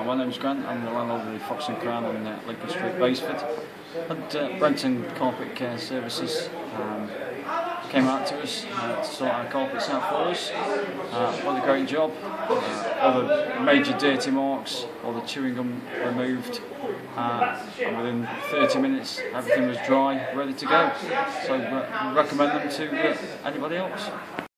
My name's Grant. I'm the landlord of the Fox and Crown on Lincoln Street, Basford. Had Brenton Carpet Care Services came out to us to sort our carpets out for us. What a great job. All the major dirty marks, all the chewing gum removed, and within 30 minutes everything was dry, ready to go. So recommend them to anybody else.